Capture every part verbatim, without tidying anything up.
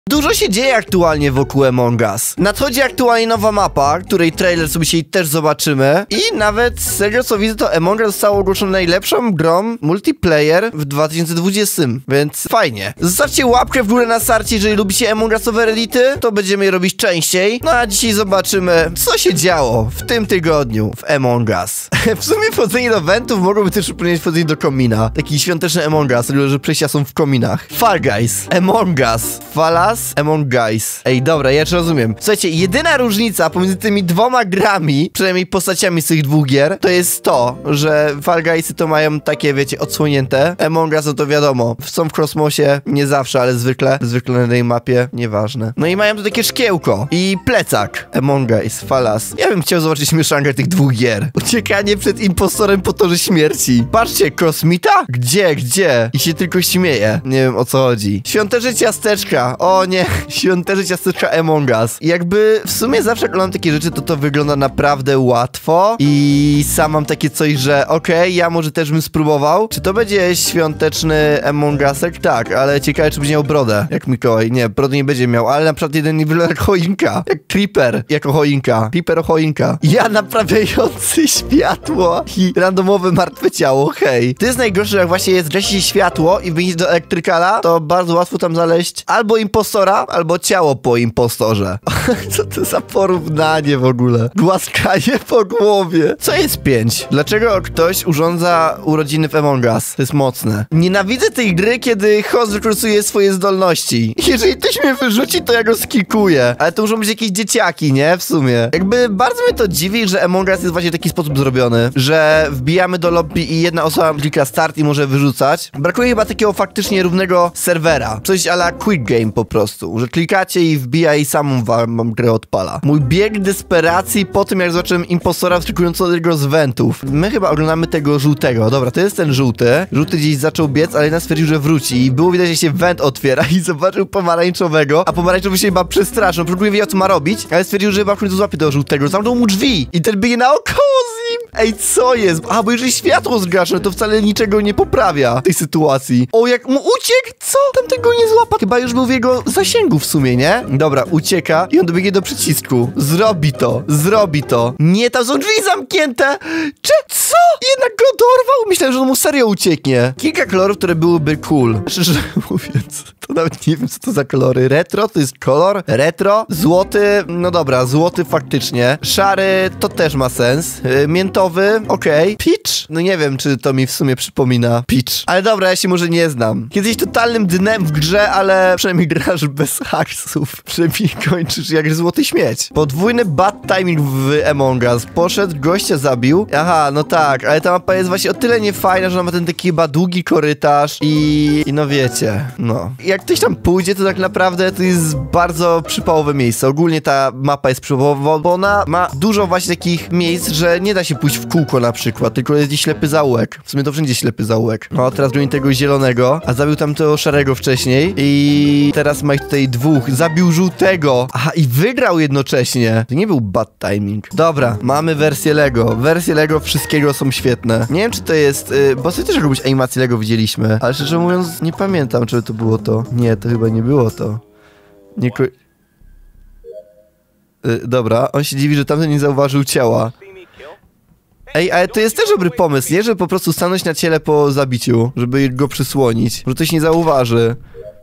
Dużo się dzieje aktualnie wokół Among Us. Nadchodzi aktualnie nowa mapa, której trailer sobie dzisiaj też zobaczymy. I nawet z tego co widzę, to Among Us zostało ogłoszone najlepszą grą multiplayer w dwa tysiące dwudziestym, więc fajnie. Zostawcie łapkę w górę na starcie, jeżeli lubicie Among Usowe reddity, to będziemy je robić częściej. No a dzisiaj zobaczymy, co się działo w tym tygodniu w Among Us. W sumie wchodzenie do eventów mogłoby też przypomnieć wchodzenie do komina. Taki świąteczny Among Us, tylko że przejścia są w kominach. Fall Guys, Among Us, Falas, Among Guys. Ej, dobra, ja już rozumiem. Słuchajcie, jedyna różnica pomiędzy tymi dwoma grami, przynajmniej postaciami z tych dwóch gier, to jest to, że Fall Guysy to mają takie, wiecie, odsłonięte. Among Us, no to wiadomo, są w kosmosie, nie zawsze, ale zwykle, zwykle na tej mapie, nieważne. No i mają tu takie szkiełko i plecak. Among Guys, Falas. Ja bym chciał zobaczyć mieszankę tych dwóch gier. Uciekanie przed impostorem po torze śmierci. Patrzcie, kosmita? Gdzie, gdzie? I się tylko śmieje. Nie wiem, o co chodzi. Świąteczne ciasteczka. O nie, świąteczne ciasteczka Among Us. I jakby w sumie zawsze jak oglądam takie rzeczy, to to wygląda naprawdę łatwo. I sam mam takie coś, że okej, okay, ja może też bym spróbował. Czy to będzie świąteczny Among Usek? Tak, ale ciekawe, czy będzie miał brodę. Jak Mikołaj. Nie, brody nie będzie miał, ale na przykład jeden nie wygląda jak choinka. Jak Creeper, jako choinka. Creeper choinka. Ja naprawiający światło i randomowe martwe ciało, hej. To jest najgorsze, jak właśnie jest gasi światło i wyjść do elektrykala, to bardzo łatwo tam znaleźć albo impostora, albo ciało po impostorze. Co to za porównanie w ogóle? Głaskanie po głowie. Co jest pięć? Dlaczego ktoś urządza urodziny w Among Us? To jest mocne. Nienawidzę tej gry, kiedy host wykorzystuje swoje zdolności. Jeżeli ktoś mnie wyrzuci, to ja go skikuję. Ale to muszą być jakieś dzieciaki, nie? W sumie. Jakby bardzo mnie to dziwi, że Among Us jest właśnie w taki sposób zrobiony, że wbijamy do lobby i jedna osoba klika start i może wyrzucać. Brakuje chyba takiego faktycznie równego serwera. Coś a la quick game po prostu, że klikacie i wbija i samą wam, wam grę odpala. Mój bieg desperacji po tym, jak zobaczyłem impostora wskakującego z wentów. My chyba oglądamy tego żółtego. Dobra, to jest ten żółty. Żółty gdzieś zaczął biec, ale jednak stwierdził, że wróci. I było widać, że się went otwiera i zobaczył pomarańczowego, a pomarańczowy się chyba przestraszył. Próbuje wiedział, co ma robić, ale stwierdził, że chyba w końcu złapie tego żółtego. Zamknął mu drzwi i ten biegnie naokoło z nim. Ej, co jest? A, bo jeżeli światło zgaszę, to wcale niczego nie poprawia tej sytuacji. O, jak mu uciekł? Co? Tam tego nie złapał. Chyba już był w jego zasięgu w sumie, nie? Dobra, ucieka i on dobiegnie do przycisku. Zrobi to, zrobi to. Nie, tam są drzwi zamknięte. Cze? Co? Jednak go dorwał? Myślałem, że on mu serio ucieknie. Kilka kolorów, które byłyby cool. Szczerze mówiąc, to nawet nie wiem, co to za kolory. Retro to jest kolor. Retro. Złoty, no dobra, złoty faktycznie. Szary to też ma sens. Yy, miętowy, okej. Okay. Peach? No nie wiem, czy to mi w sumie przypomina Peach. Ale dobra, ja się może nie znam. Kiedyś totalnym dnem w grze, ale przynajmniej grasz bez haksów. Przynajmniej kończysz jak złoty śmieć. Podwójny bad timing w Among Us. Poszedł, gościa zabił. Aha, no tak, ale ta mapa jest właśnie o tyle niefajna, że ona ma ten taki chyba długi korytarz i... i no wiecie, no. Jak ktoś tam pójdzie, to tak naprawdę to jest bardzo przypałowe miejsce. Ogólnie ta mapa jest przypałowa, bo ona ma dużo właśnie takich miejsc, że nie da się pójść w kółko na przykład, tylko jest gdzieś ślepy zaułek. W sumie to wszędzie ślepy zaułek. No, teraz broni tego zielonego, a zabił tam tego szarego wcześniej i teraz ma ich tutaj dwóch. Zabił żółtego. Aha, i wygrał jednocześnie. To nie był bad timing. Dobra, mamy wersję Lego. Wersje Lego wszystkiego są świetne. Nie wiem, czy to jest... Yy, bo sobie też jakąś animację Lego widzieliśmy, ale szczerze mówiąc nie pamiętam, czy to było to. Nie, to chyba nie było to. Nie ko... Yy, dobra, on się dziwi, że tamten nie zauważył ciała. Ej, ale to jest też dobry pomysł, nie? Żeby po prostu stanąć na ciele po zabiciu, żeby go przysłonić. Że ktoś nie zauważy.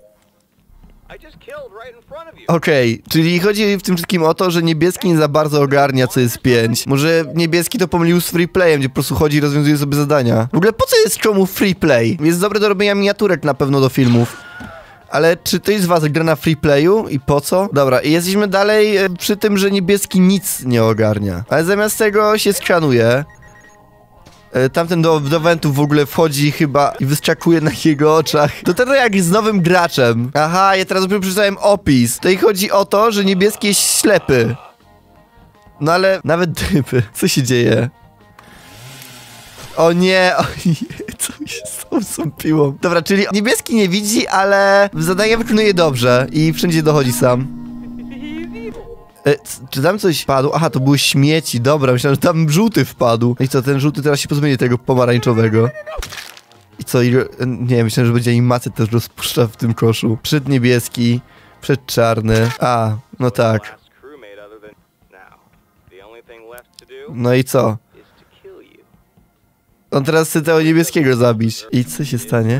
Okej, okay, czyli chodzi w tym wszystkim o to, że niebieski nie za bardzo ogarnia, co jest pięć. Może niebieski to pomylił z free playem, gdzie po prostu chodzi i rozwiązuje sobie zadania. W ogóle po co jest komu free play? Jest dobre do robienia miniaturek na pewno do filmów. Ale czy to jest was gra na free playu i po co? Dobra, i jesteśmy dalej e, przy tym, że niebieski nic nie ogarnia. Ale zamiast tego się skanuje. E, tamten do, do wentów w ogóle wchodzi chyba i wyskakuje na jego oczach. To teraz jak z nowym graczem. Aha, ja teraz dopiero przeczytałem opis. Tutaj chodzi o to, że niebieski jest ślepy. No ale nawet dyby. Co się dzieje? O nie, o nie, co mi się z tą sąpiło. Dobra, czyli niebieski nie widzi, ale zadanie wykonuje dobrze i wszędzie dochodzi sam. E, czy tam coś wpadło? Aha, to były śmieci, dobra, myślałem, że tam żółty wpadł. No i co, ten żółty teraz się pozmieni tego pomarańczowego. I co, i, nie, myślałem, że będzie animację też rozpuszcza w tym koszu. Przed niebieski. Przedczarny. A, no tak. No i co? On teraz chce tego niebieskiego zabić. I co się stanie?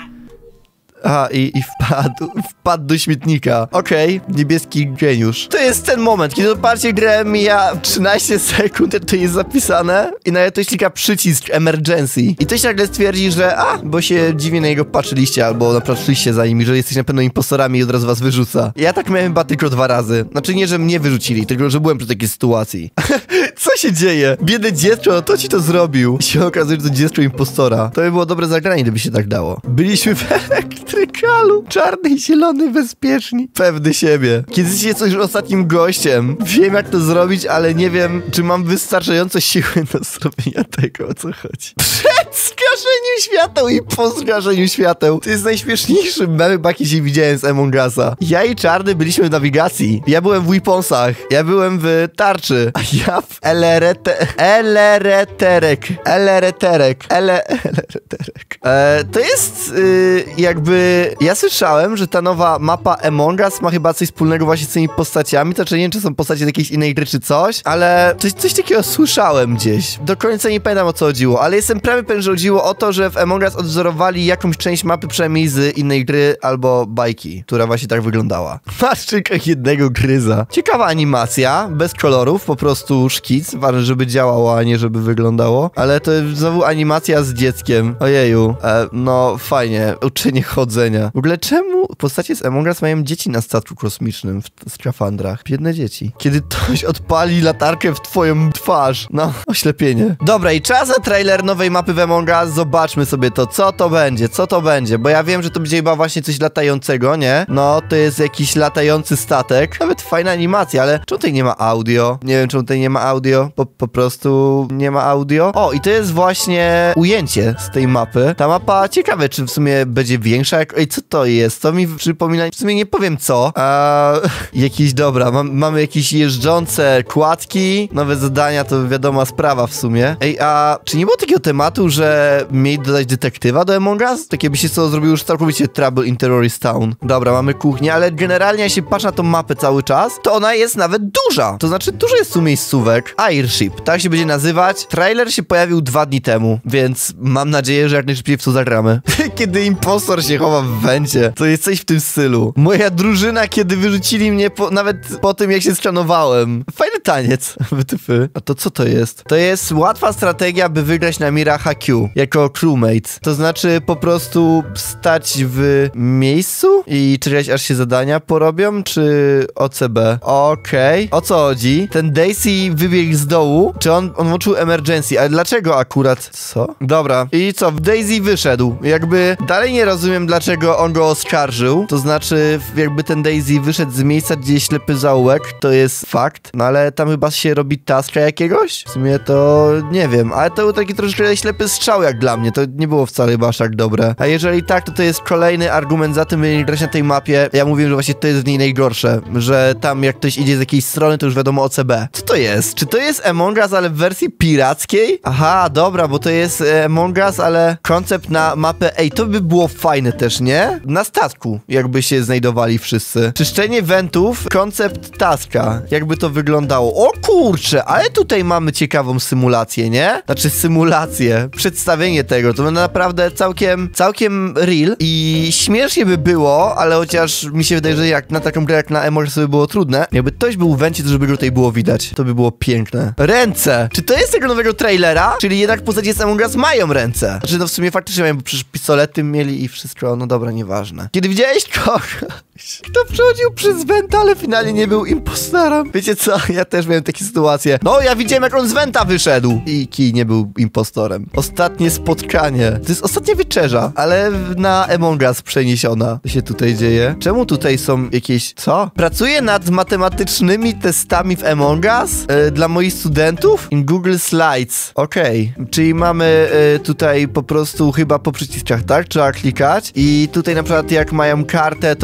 Aha, i, i wpadł, wpadł do śmietnika. Okej, okay, niebieski geniusz. To jest ten moment, kiedy odpalcie grę, mija trzynaście sekund, to jest zapisane i nagle ktoś klika przycisk emergency. I ktoś nagle stwierdzi, że a, bo się dziwnie na niego patrzyliście, albo naprawdę szliście za nimi, że jesteś na pewno impostorami i od razu was wyrzuca. Ja tak miałem chyba tylko dwa razy. Znaczy nie, że mnie wyrzucili, tylko że byłem przy takiej sytuacji. Co się dzieje? Biedne dziecko, to ci to zrobił. I się okazuje, że to dziecko impostora. To by było dobre zagranie, gdyby się tak dało. Byliśmy w elektrykalu. Czarny i zielony, bezpieczni. Pewny siebie. Kiedy jesteście coś ostatnim gościem, wiem jak to zrobić, ale nie wiem, czy mam wystarczająco siły do zrobienia tego, o co chodzi. Przed zgaszeniem świateł i po zgaszeniu świateł. To jest najśmieszniejszy mem, jaki się widziałem z Among Usa. Ja i Czarny byliśmy w nawigacji. Ja byłem w Weaponsach. Ja byłem w tarczy. A ja w Elerete... Elereterek. Elereterek. Ele... Elereterek. E, to jest y, jakby... Ja słyszałem, że ta nowa mapa Among Us ma chyba coś wspólnego właśnie z tymi postaciami. To czy nie wiem, czy są postacie z jakiejś innej gry, czy coś, ale coś, coś takiego słyszałem gdzieś. Do końca nie pamiętam, o co chodziło, ale jestem prawie pewien, że chodziło o to, że w Among Us odwzorowali jakąś część mapy, przynajmniej z innej gry albo bajki, która właśnie tak wyglądała. Masz tylko jednego gryza. Ciekawa animacja, bez kolorów, po prostu szkic. Ważne, żeby działało, a nie żeby wyglądało. Ale to jest znowu animacja z dzieckiem. Ojeju, e, no fajnie. Uczenie chodzenia. W ogóle czemu postacie z Among Us mają dzieci na statku kosmicznym w skafandrach? Biedne dzieci. Kiedy ktoś odpali latarkę w twoją twarz. No, oślepienie. Dobra, i czas na trailer nowej mapy w Among Us. Zobaczmy sobie to, co to będzie, co to będzie. Bo ja wiem, że to będzie chyba właśnie coś latającego, nie? No, to jest jakiś latający statek. Nawet fajna animacja, ale czemu tutaj nie ma audio? Nie wiem, czemu tutaj nie ma audio. Po, po prostu nie ma audio. O, i to jest właśnie ujęcie z tej mapy. Ta mapa, ciekawe, czy w sumie będzie większa. Jak... Ej, co to jest? To mi przypomina... W sumie nie powiem co. Eee, jakiś, dobra, mam, mamy jakieś jeżdżące kładki, nowe zadania, to wiadoma sprawa w sumie. Ej, a czy nie było takiego tematu, że mieli dodać detektywa do Among Us? Takie by się co zrobił już całkowicie Trouble in Terrorist Town. Dobra, mamy kuchnię, ale generalnie jak się patrzę na tą mapę cały czas, to ona jest nawet duża. To znaczy dużo jest tu miejscówek. Airship, tak się będzie nazywać. Trailer się pojawił dwa dni temu, więc mam nadzieję, że jak najszybciej w to zagramy. Kiedy impostor się chowa w wencie, to jest coś w tym stylu. Moja drużyna, kiedy wyrzucili mnie po, nawet po tym, jak się skranowałem. Fajny taniec. Wytyfy. A to co to jest? To jest łatwa strategia, by wygrać na Mira H Q jako crewmate. To znaczy po prostu stać w miejscu i czekać, aż się zadania porobią, czy O C B? Okej. Okay. O co chodzi? Ten Daisy wybiegł z dołu. Czy on, on włączył emergency? Ale dlaczego akurat? Co? Dobra. I co? Daisy wyszedł. Jakby dalej nie rozumiem, dlaczego on go oskarżył. To znaczy, jakby ten Daisy wyszedł z miejsca, gdzie jest ślepy zaułek, to jest fakt. No ale tam chyba się robi taska jakiegoś? W sumie to nie wiem. Ale to był taki troszkę ślepy strzał jak dla mnie. To nie było wcale chyba aż tak dobre. A jeżeli tak, to to jest kolejny argument za tym, by nie grać na tej mapie. Ja mówię, że właśnie to jest w niej najgorsze. Że tam jak ktoś idzie z jakiejś strony, to już wiadomo O C B. Co to jest? Czy to jest Among Us, ale w wersji pirackiej? Aha, dobra, bo to jest e, Among Us, ale koncept na mapę. Ej, to by było fajne też, nie? Na statku, jakby się znajdowali wszyscy. Czyszczenie wentów, koncept taska. Jakby to wyglądało. O kurczę, ale tutaj mamy ciekawą symulację, nie? Znaczy symulację, przedstawienie tego. To naprawdę całkiem, całkiem real i śmiesznie by było, ale chociaż mi się wydaje, że jak na taką grę jak na Among Us by było trudne. Jakby ktoś był w wencie, to żeby go tutaj było widać. To by było piękne. Ręce! Czy to jest tego nowego trailera? Czyli jednak postacie z Among Us mają ręce. Znaczy no w sumie faktycznie mają, bo przecież pistolety mieli i wszystko, no dobra, nieważne. Kiedy widziałeś kogoś, kto przechodził przez wenta, ale finalnie nie był impostorem. Wiecie co? Ja też miałem takie sytuacje. No, ja widziałem, jak on z wenta wyszedł i Kij nie był impostorem. Ostatnie spotkanie. To jest ostatnia wieczerza, ale na Among Us przeniesiona. Co się tutaj dzieje? Czemu tutaj są jakieś... Co? Pracuję nad matematycznymi testami w Among Us yy, dla moich studentów in Google Slides. Okej. Okay. Czyli mamy yy, tutaj po prostu chyba po przyciskach, tak? Trzeba klikać i tutaj na przykład jak mają kartę, to mają jakieś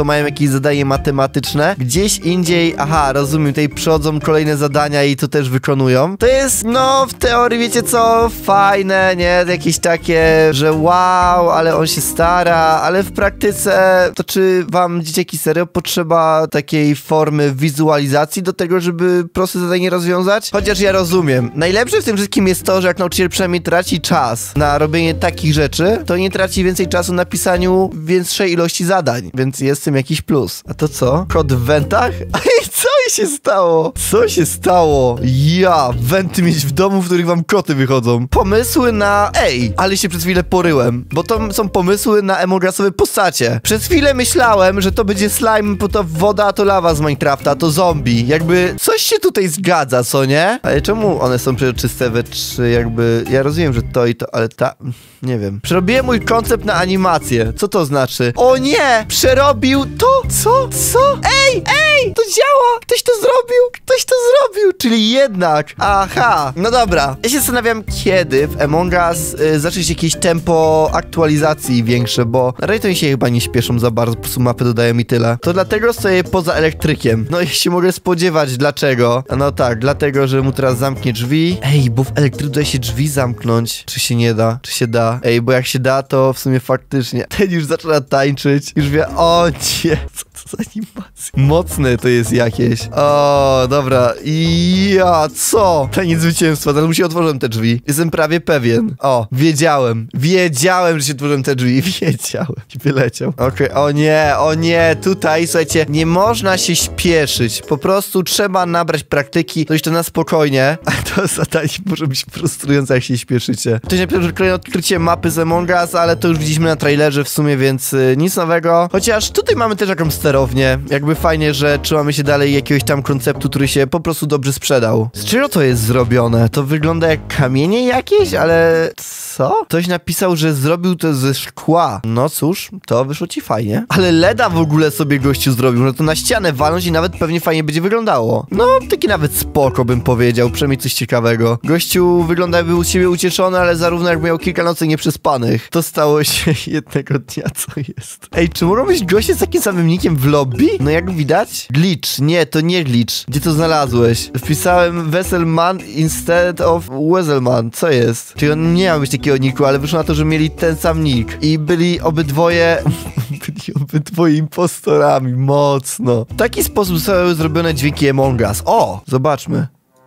jakieś zadanie matematyczne. Gdzieś indziej, aha, rozumiem, tutaj przychodzą kolejne zadania i to też wykonują. To jest, no, w teorii, wiecie co, fajne, nie? Jakieś takie, że wow, ale on się stara, ale w praktyce, to czy wam, dzieciaki, serio potrzeba takiej formy wizualizacji do tego, żeby proste zadanie rozwiązać? Chociaż ja rozumiem. Najlepsze w tym wszystkim jest to, że jak nauczyciel przynajmniej traci czas na robienie takich rzeczy, to nie traci więcej czasu na pisaniu większej ilości zadań, więc jest w tym jakiś plus. A to co? Kod w wentach? Ej, co się stało? Co się stało? Ja, wenty mieć w domu, w których wam koty wychodzą. Pomysły na... Ej, ale się przez chwilę poryłem, bo to są pomysły na emograsowe postacie. Przez chwilę myślałem, że to będzie slime, bo to woda, a to lawa z Minecrafta, a to zombie. Jakby coś się tutaj zgadza, co nie? Ale czemu one są przejrzyste we trzy, jakby... Ja rozumiem, że to i to, ale ta... Nie wiem. Przerobiłem mój koncept na animację. Co to znaczy? O nie! Przerobił to? Co? Co? Ej! Ej! To działa! Ktoś to zrobił! Ktoś to zrobił! Czyli jednak... Aha! No dobra. Ja się zastanawiam, kiedy w Among Us y, zacząć jakieś tempo aktualizacji większe, bo na razie to mi się chyba nie śpieszą za bardzo, po prostu mapy dodają mi tyle. To dlatego stoję poza elektrykiem. No i się mogę spodziewać, dlaczego. No tak, dlatego, że mu teraz zamknie drzwi. Ej, bo w elektryku da się drzwi zamknąć. Czy się nie da? Czy się da? Ej, bo jak się da, to w sumie faktycznie. Ten już zaczyna tańczyć. Już wie, o nie, co to za animacja. Mocne to jest jakieś. O, dobra. I ja, co? Taniec zwycięstwa, teraz mu się otworzą te drzwi. Jestem prawie pewien. O, wiedziałem. Wiedziałem, że się otworzą te drzwi. Wiedziałem. I wyleciał. Okej, okay. O nie, o nie. Tutaj, słuchajcie, nie można się śpieszyć. Po prostu trzeba nabrać praktyki. Dojść to na spokojnie. A to zadanie może być frustrujące, jak się śpieszycie. Ktoś napisał, że kolejne odkrycie mapy z Among Us, ale to już widzieliśmy na trailerze w sumie, więc y, nic nowego. Chociaż tutaj mamy też jakąś sterownię. Jakby fajnie, że trzymamy się dalej jakiegoś tam konceptu, który się po prostu dobrze sprzedał. Z czego to jest zrobione? To wygląda jak kamienie jakieś, ale... Co? Ktoś napisał, że zrobił to ze szkła. No cóż, to wyszło ci fajnie. Ale leda w ogóle sobie gościu zrobił, że to na ścianę walnąć i nawet pewnie fajnie będzie wyglądało. No, taki nawet spoko bym powiedział, przynajmniej coś ciekawego. Gościu wygląda, jakby u siebie ucieszony, ale zarówno jak miał kilka nocy nieprzespanych. To stało się jednego dnia, co jest. Ej, czy mogą być goście z takim samym nickiem w lobby? No jak widać? Glitch. Nie, to nie glitch. Gdzie to znalazłeś? Wpisałem Weselman instead of Weselman. Co jest? Czyli on nie miał być takiego niku, ale wyszło na to, że mieli ten sam nick. I byli obydwoje... byli obydwoje impostorami. Mocno. W taki sposób zostały zrobione dźwięki Among Us. O! Zobaczmy.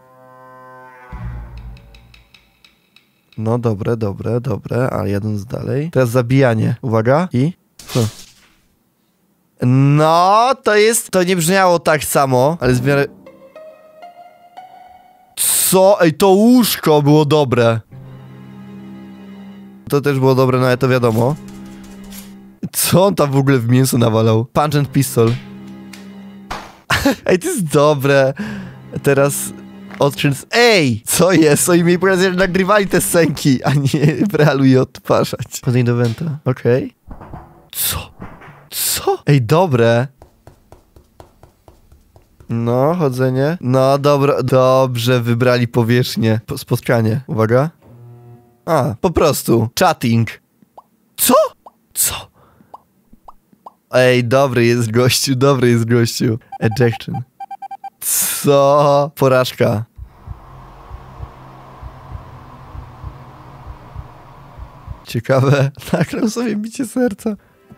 No dobre, dobre, dobre, ale jadąc dalej. Teraz zabijanie. Uwaga. I... Huh. No, to jest... To nie brzmiało tak samo, ale w miarę... Co? Ej, to łóżko było dobre. To też było dobre, no ale to wiadomo. Co on tam w ogóle w mięso nawalał? Punch and pistol. Ej, to jest dobre. Teraz... Odkręc... Ej! Co jest? Oni mi pokazali, że nagrywali te scenki, a nie w realu je odtwarzać. Chodzenie do Wenta. Okej. Okay. Co? Co? Ej, dobre. No, chodzenie. No, dobro, dobrze wybrali powierzchnię. Po, spotkanie. Uwaga. A, po prostu. Chatting. Co? Co? Ej, dobry jest gościu, dobry jest gościu. Ejection. Co? Porażka. Ciekawe. Nagrał sobie bicie serca.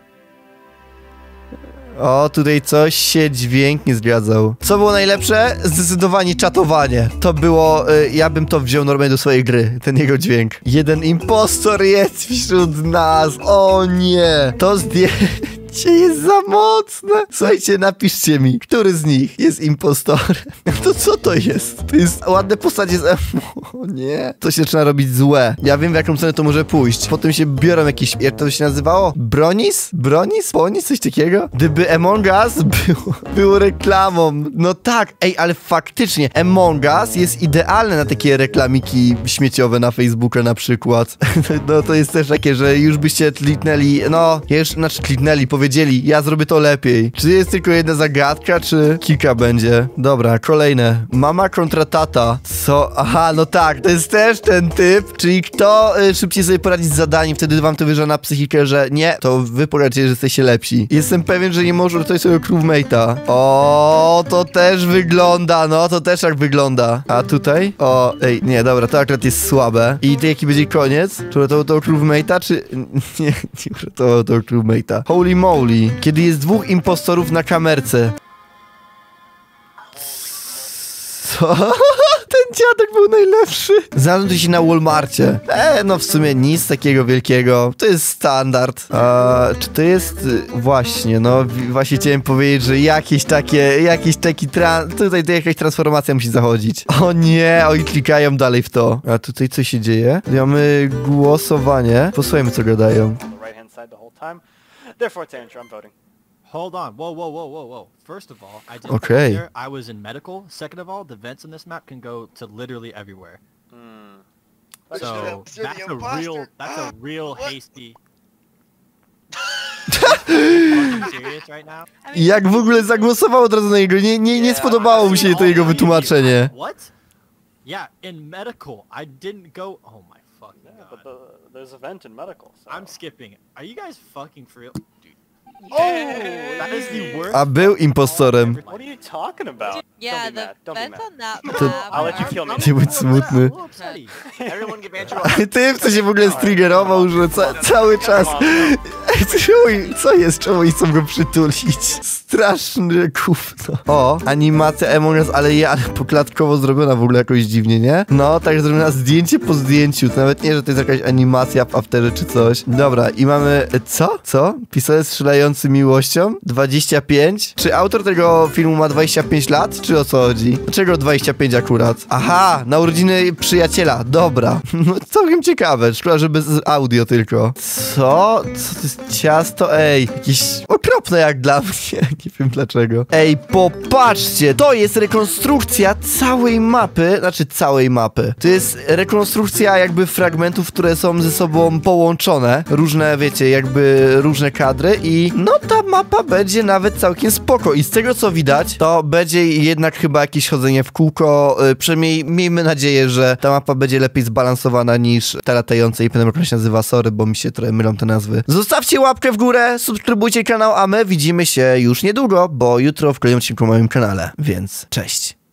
O, tutaj coś się dźwięk nie zgadzał. Co było najlepsze? Zdecydowanie czatowanie. To było... Y, ja bym to wziął normalnie do swojej gry. Ten jego dźwięk. Jeden impostor jest wśród nas. O nie. To zdjęcie jest za mocne. Słuchajcie, napiszcie mi, który z nich jest impostorem. To co to jest? To jest ładne postacie z... O nie. To się zaczyna robić złe. Ja wiem, w jaką cenę to może pójść. Potem się biorą jakieś... Jak to się nazywało? Bronis? Bronis? Bonis? Coś takiego? Gdyby Among Us było, było reklamą. No tak. Ej, ale faktycznie Among Us jest idealne na takie reklamiki śmieciowe na Facebooka na przykład. No to jest też takie, że już byście kliknęli... No, ja już... Znaczy kliknęli, powie powiedzieli, ja zrobię to lepiej. Czy jest tylko jedna zagadka, czy kilka będzie? Dobra, kolejne. Mama kontra tata. Co? Aha, no tak, to jest też ten typ, czyli kto y, szybciej sobie poradzi z zadaniem, wtedy wam to wyrze na psychikę, że nie, to wy poradźcie, że jesteście lepsi. Jestem pewien, że nie może ratować swojego crewmate'a. O, to też wygląda, no, to też tak wygląda. A tutaj? O, ej, nie, dobra, to akurat jest słabe. I to jaki będzie koniec? Czy uratował to crewmate'a, czy... Nie, nie uratował to crewmate'a. Holy moly. Kiedy jest dwóch impostorów na kamerce. Co? Ten dziadek był najlepszy. Znalazłem się na Walmarcie. E, no w sumie nic takiego wielkiego. To jest standard. A, czy to jest... Właśnie, no właśnie chciałem powiedzieć, że jakieś takie, jakiś taki tran... Tutaj to jakaś transformacja musi zachodzić. O nie, oni klikają dalej w to. A tutaj co się dzieje? Mamy głosowanie. Posłuchajmy, co gadają. Hold on. Whoa, whoa, whoa, whoa, whoa. First of all, I did Okay. there. I was in medical. Second of all, the vents in this map can go to literally everywhere. Hmm. So You're that's the a imposter. real, that's a real What? hasty. Are you serious right now? I jak w ogóle zagłosował od razu na niego? Nie, nie, nie spodobało mu się to jego wytłumaczenie. What? Yeah, in medical, I didn't go. Oh my fucking Yeah, but god. the, there's a vent in medical. So. I'm skipping it. Are you guys fucking for real? Dude. Oh, That is the worst. A był impostorem. What are you talking about? Yeah, Don't be the mad. Don't be vents mad. on that To- map I'll let you are kill me. Nie bądź smutny. Everyone give Andrew a... Ty, co się w ogóle striggerował, że ca cały czas... Ej, co, co jest? Czemu oni chcą go przytulić? Straszny gówno. O, animacja Among Us, ale ja, ale poklatkowo zrobiona w ogóle jakoś dziwnie, nie? No, tak zrobiona zdjęcie po zdjęciu. To nawet nie, że to jest jakaś animacja w afterze czy coś. Dobra, i mamy... Co? Co? Pistolet strzelający miłością? dwadzieścia pięć? Czy autor tego filmu ma dwadzieścia pięć lat? Czy o co chodzi? Dlaczego dwadzieścia pięć akurat? Aha, na urodziny przyjaciela. Dobra. No całkiem ciekawe. Szkoda, że bez audio tylko. Co? Co to jest ciasto? Ej, jakieś okropne jak dla mnie. Nie wiem dlaczego. Ej, popatrzcie! To jest rekonstrukcja całej mapy. Znaczy całej mapy. To jest rekonstrukcja jakby fragmentów, które są ze sobą połączone. Różne, wiecie, jakby różne kadry i no ta mapa będzie nawet całkiem spoko. I z tego co widać, to będzie jednak chyba jakieś chodzenie w kółko. Yy, przynajmniej miejmy nadzieję, że ta mapa będzie lepiej zbalansowana niż ta latająca i potem jak ona się nazywa, sorry, bo mi się trochę mylą te nazwy. Zostawcie łapkę w górę, subskrybujcie kanał, a my widzimy się już niedługo, bo jutro w kolejnym odcinku na moim kanale, więc cześć.